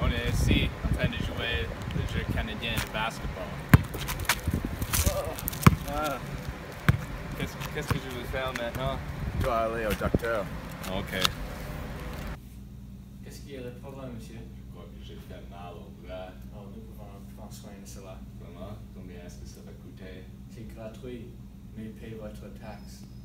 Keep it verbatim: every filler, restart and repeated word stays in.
on est ici en train de jouer le jeu canadien de basketball. Oh. Ah. Qu'est-ce, qu'est-ce que je vais faire maintenant? Tu dois aller au docteur. Ok. Qu'est-ce qui est le problème, monsieur? Je crois que j'ai fait mal au bras. Oh, nous pouvons prendre soin de cela. Vraiment? Combien est-ce que ça va coûter? C'est gratuit, mais paye votre taxe.